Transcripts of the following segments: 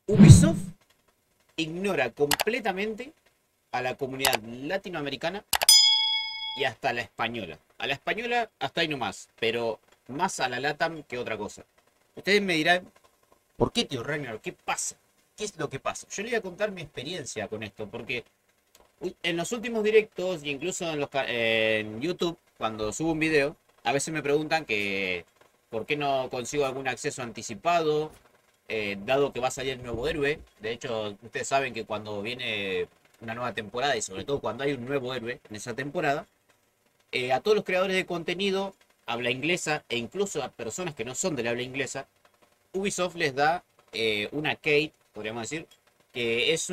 Ubisoft ignora completamente a la comunidad latinoamericana y hasta la española. A la española hasta ahí nomás, pero más a la LATAM que otra cosa. Ustedes me dirán, ¿por qué, tío Reiner? ¿Qué pasa? ¿Qué es lo que pasa? Yo le voy a contar mi experiencia con esto, porque en los últimos directos, e incluso en YouTube, cuando subo un video, a veces me preguntan que por qué no consigo algún acceso anticipado, dado que va a salir el nuevo héroe. De hecho, ustedes saben que cuando viene una nueva temporada, y sobre todo cuando hay un nuevo héroe en esa temporada, a todos los creadores de contenido, habla inglesa, e incluso a personas que no son del habla inglesa, Ubisoft les da una key, podríamos decir, que es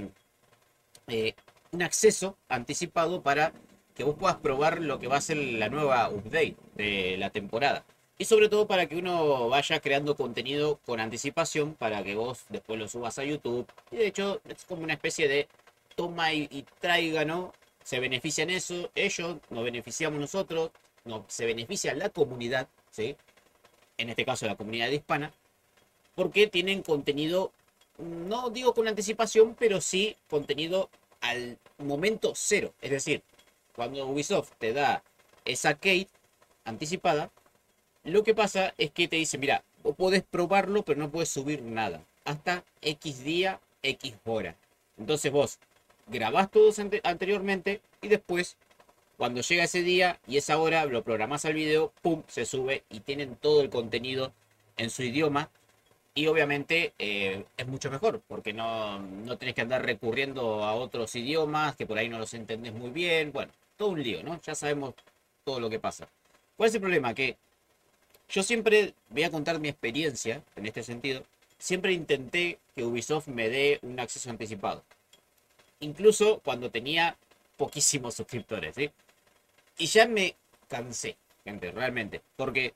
eh, un acceso anticipado para que vos puedas probar lo que va a ser la nueva update de la temporada. Y sobre todo para que uno vaya creando contenido con anticipación para que vos después lo subas a YouTube. Y de hecho es como una especie de toma y traiga, ¿no? Se benefician eso, ellos, nos beneficiamos nosotros, se beneficia la comunidad, ¿sí? En este caso la comunidad hispana, porque tienen contenido, no digo con anticipación, pero sí contenido al momento cero. Es decir, cuando Ubisoft te da esa key anticipada, lo que pasa es que te dice, mira, vos podés probarlo, pero no puedes subir nada. Hasta X día, X hora. Entonces vos grabás todo anteriormente y después, cuando llega ese día y esa hora, lo programás al video, pum, se sube y tienen todo el contenido en su idioma. Y obviamente es mucho mejor, porque no tenés que andar recurriendo a otros idiomas, que por ahí no los entendés muy bien. Bueno, todo un lío, ¿no? Ya sabemos todo lo que pasa. ¿Cuál es el problema? Que yo siempre voy a contar mi experiencia en este sentido. Siempre intenté que Ubisoft me dé un acceso anticipado. Incluso cuando tenía poquísimos suscriptores, ¿sí? Y ya me cansé, gente, realmente. Porque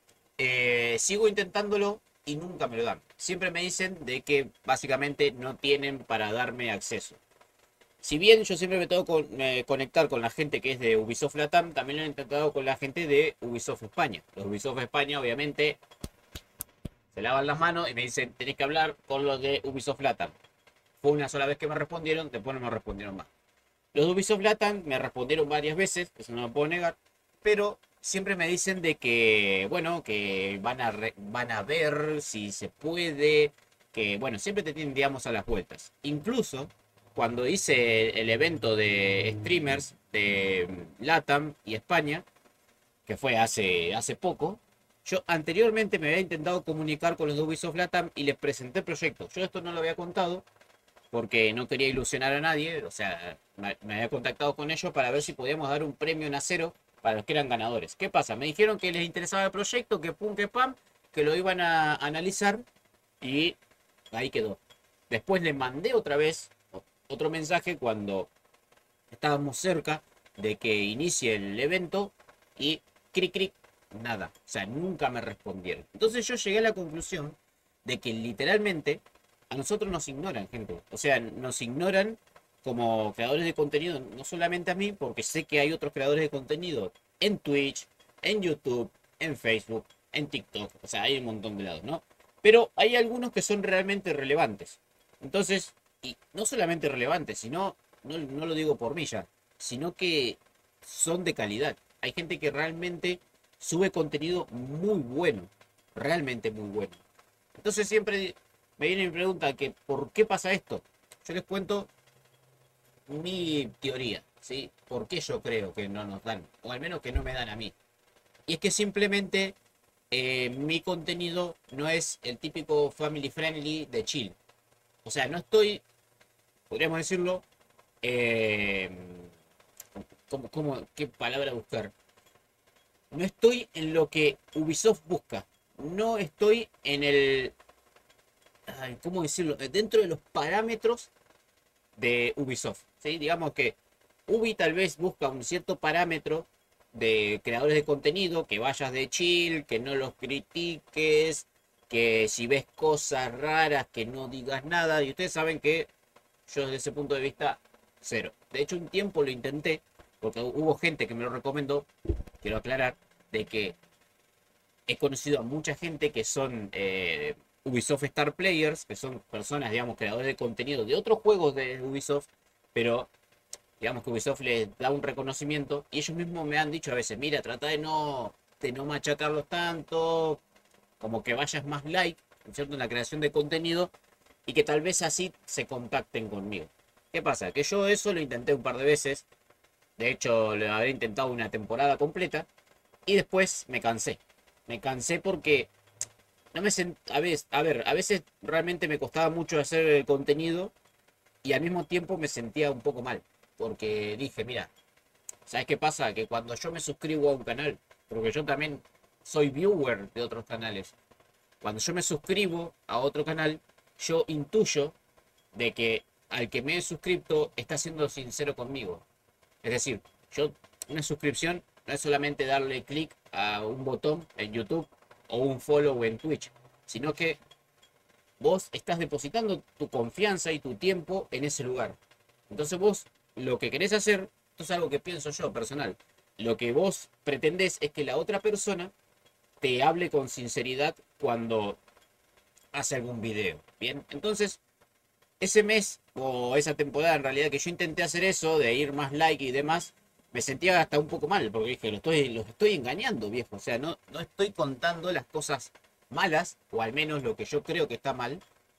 sigo intentándolo y nunca me lo dan. Siempre me dicen de que básicamente no tienen para darme acceso. Si bien yo siempre me tengo que conectar con la gente que es de Ubisoft Latam, también lo he intentado con la gente de Ubisoft España. Los Ubisoft España obviamente se lavan las manos y me dicen, tenés que hablar con los de Ubisoft Latam. Fue una sola vez que me respondieron, después no me respondieron más. Los de Ubisoft Latam me respondieron varias veces, eso no lo puedo negar, pero siempre me dicen de que, bueno, que van a ver si se puede, que, bueno, siempre te tienen, digamos, a las vueltas. Incluso cuando hice el evento de streamers de Latam y España, que fue hace poco, yo anteriormente me había intentado comunicar con los de Ubisoft Latam y les presenté el proyecto. Yo esto no lo había contado, porque no quería ilusionar a nadie, o sea, me había contactado con ellos para ver si podíamos dar un premio en acero para los que eran ganadores. ¿Qué pasa? Me dijeron que les interesaba el proyecto, que pum, que pam, que lo iban a analizar y ahí quedó. Después le mandé otra vez otro mensaje cuando estábamos cerca de que inicie el evento y cric, cric, nada. O sea, nunca me respondieron. Entonces yo llegué a la conclusión de que literalmente a nosotros nos ignoran, gente. O sea, nos ignoran como creadores de contenido, no solamente a mí, porque sé que hay otros creadores de contenido en Twitch, en YouTube, en Facebook, en TikTok. O sea, hay un montón de lados, ¿no? Pero hay algunos que son realmente relevantes. Entonces, y no solamente relevantes, sino, no lo digo por mí ya, sino que son de calidad. Hay gente que realmente sube contenido muy bueno, realmente muy bueno. Entonces siempre me viene y me pregunta que por qué pasa esto. Yo les cuento mi teoría, ¿sí? ¿Por qué yo creo que no nos dan? O al menos que no me dan a mí. Y es que simplemente mi contenido no es el típico family friendly de chill. O sea, no estoy, podríamos decirlo, eh, qué palabra buscar? No estoy en lo que Ubisoft busca. No estoy en el, ay, ¿cómo decirlo? Dentro de los parámetros de Ubisoft, ¿sí? Digamos que Ubi tal vez busca un cierto parámetro de creadores de contenido, que vayas de chill, que no los critiques, que si ves cosas raras, que no digas nada. Y ustedes saben que yo desde ese punto de vista, cero. De hecho, un tiempo lo intenté, porque hubo gente que me lo recomendó, quiero aclarar, de que he conocido a mucha gente que son Ubisoft Star Players, que son personas, digamos, creadores de contenido de otros juegos de Ubisoft, pero digamos que Ubisoft les da un reconocimiento y ellos mismos me han dicho a veces, mira, trata de no machacarlos tanto, como que vayas más light, ¿cierto? En la creación de contenido y que tal vez así se contacten conmigo. ¿Qué pasa? Que yo eso lo intenté un par de veces, de hecho lo habré intentado una temporada completa y después me cansé. Me cansé porque no me sent... a veces realmente me costaba mucho hacer el contenido y al mismo tiempo me sentía un poco mal. Porque dije, mira, ¿sabes qué pasa? Que cuando yo me suscribo a un canal, porque yo también soy viewer de otros canales, cuando yo me suscribo a otro canal, yo intuyo de que al que me he suscrito está siendo sincero conmigo. Es decir, yo una suscripción no es solamente darle clic a un botón en YouTube o un follow en Twitch, sino que vos estás depositando tu confianza y tu tiempo en ese lugar. Entonces vos lo que querés hacer, esto es algo que pienso yo personal, lo que vos pretendés es que la otra persona te hable con sinceridad cuando hace algún video. Bien, entonces ese mes o esa temporada en realidad que yo intenté hacer eso, de ir más like y demás, me sentía hasta un poco mal, porque dije, los estoy engañando, viejo. O sea, no estoy contando las cosas malas, o al menos lo que yo creo que está mal,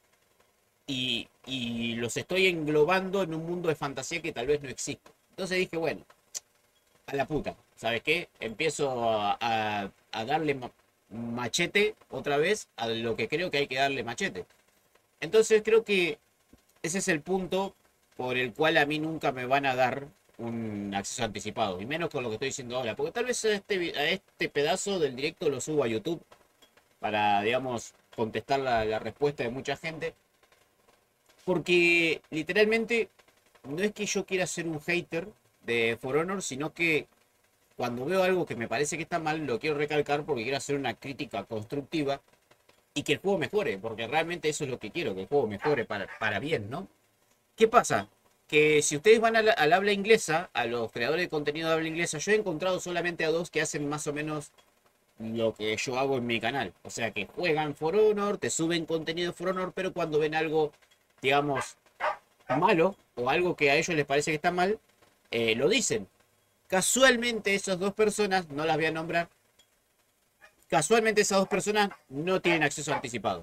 y los estoy englobando en un mundo de fantasía que tal vez no existe. Entonces dije, bueno, a la puta, ¿sabes qué? Empiezo a darle machete otra vez a lo que creo que hay que darle machete. Entonces creo que ese es el punto por el cual a mí nunca me van a dar un acceso anticipado, y menos con lo que estoy diciendo ahora, porque tal vez a este pedazo del directo lo subo a YouTube para, digamos, contestar la respuesta de mucha gente, porque literalmente no es que yo quiera ser un hater de For Honor, sino que cuando veo algo que me parece que está mal, lo quiero recalcar porque quiero hacer una crítica constructiva y que el juego mejore, porque realmente eso es lo que quiero, que el juego mejore para bien, ¿no? ¿Qué pasa? Que si ustedes van al habla inglesa, a los creadores de contenido de habla inglesa, yo he encontrado solamente a dos que hacen más o menos lo que yo hago en mi canal. O sea, que juegan For Honor, te suben contenido de For Honor, pero cuando ven algo, digamos, malo o algo que a ellos les parece que está mal, lo dicen. Casualmente esas dos personas, no las voy a nombrar, casualmente esas dos personas no tienen acceso anticipado.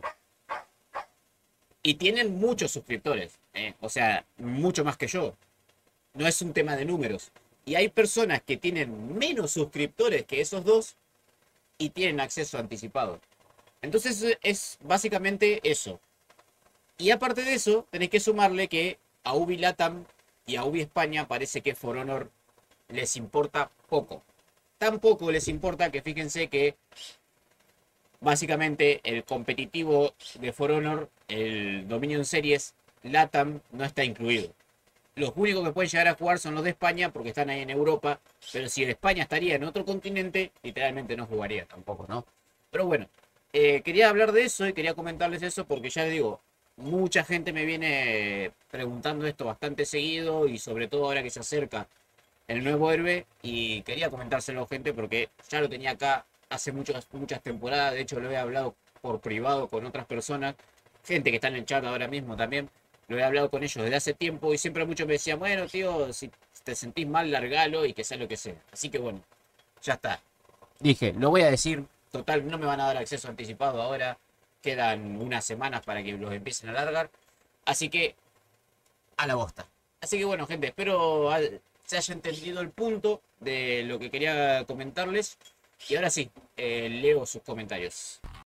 Y tienen muchos suscriptores, o sea, mucho más que yo. No es un tema de números. Y hay personas que tienen menos suscriptores que esos dos y tienen acceso anticipado. Entonces es básicamente eso. Y aparte de eso, tenés que sumarle que a Ubi Latam y a Ubi España parece que For Honor les importa poco. Tan poco les importa que fíjense que básicamente el competitivo de For Honor, el dominio en series, Latam no está incluido. Los únicos que pueden llegar a jugar son los de España porque están ahí en Europa. Pero si el de España estaría en otro continente, literalmente no jugaría tampoco, ¿no? Pero bueno, quería hablar de eso y quería comentarles eso porque ya les digo, mucha gente me viene preguntando esto bastante seguido y sobre todo ahora que se acerca el nuevo héroe y quería comentárselo, gente, porque ya lo tenía acá hace muchas temporadas. De hecho, lo he hablado por privado con otras personas, gente que está en el chat ahora mismo también. Lo he hablado con ellos desde hace tiempo y siempre muchos me decían, bueno, tío, si te sentís mal, largalo y que sea lo que sea. Así que bueno, ya está. Dije, lo voy a decir, total, no me van a dar acceso anticipado ahora. Quedan unas semanas para que los empiecen a largar. Así que, a la bosta. Así que bueno, gente, espero se haya entendido el punto de lo que quería comentarles. Y ahora sí, leo sus comentarios.